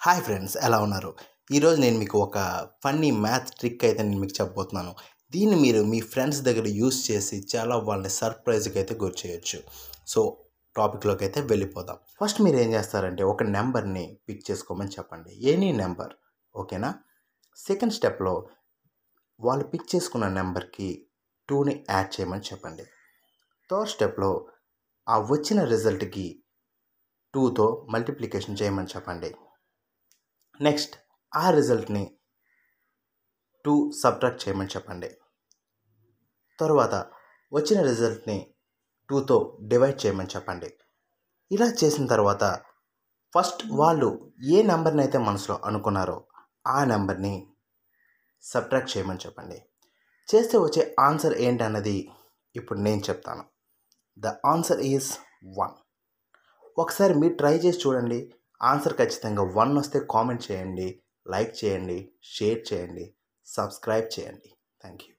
Hi friends, ఎలా ఉన్నారు? ఈరోజు నేను మీకు ఒక ఫన్నీ మ్యాథ్ ట్రిక్ అయితే నేను మీకు చెప్పబోతున్నాను. దీన్ని మీరు మీ ఫ్రెండ్స్ దగ్గర యూస్ చేసి చాలా వాళ్ళని సర్ప్రైజ్‌కి అయితే గురి చేయొచ్చు. సో, టాపిక్‌లోకి అయితే వెళ్ళిపోదాం. ఫస్ట్ మీరు ఏం చేస్తారంటే ఒక నెంబర్‌ని పిక్ చేసుకోమని చెప్పండి. ఎనీ నెంబర్, ఓకేనా? సెకండ్ స్టెప్‌లో వాళ్ళు పిక్ చేసుకున్న నెంబర్‌కి 2ని యాడ్ చేయమని చెప్పండి. థర్డ్ స్టెప్‌లో ఆ వచ్చిన రిజల్ట్‌కి 2తో మల్టిప్లికేషన్ చేయమని చెప్పండి. నెక్స్ట్ ఆ రిజల్ట్‌ని 2 సబ్ట్రాక్ట్ చేయమని చెప్పండి. తరువాత వచ్చిన రిజల్ట్‌ని 2తో డివైడ్ చేయమని చెప్పండి. ఇలా చేసిన తర్వాత ఫస్ట్ వాళ్ళు ఏ నెంబర్‌ని అయితే మనసులో అనుకున్నారో ఆ నెంబర్‌ని సబ్ట్రాక్ట్ చేయమని చెప్పండి. చేస్తే వచ్చే ఆన్సర్ ఏంటన్నది ఇప్పుడు నేను చెప్తాను. The answer is 1. ఒకసారి మీరు ట్రై చేసి చూడండి. ఆన్సర్ ఖచ్చితంగా 1 వస్తే కామెంట్ చేయండి, లైక్ చేయండి, షేర్ చేయండి, సబ్స్క్రైబ్ చేయండి. Thank you.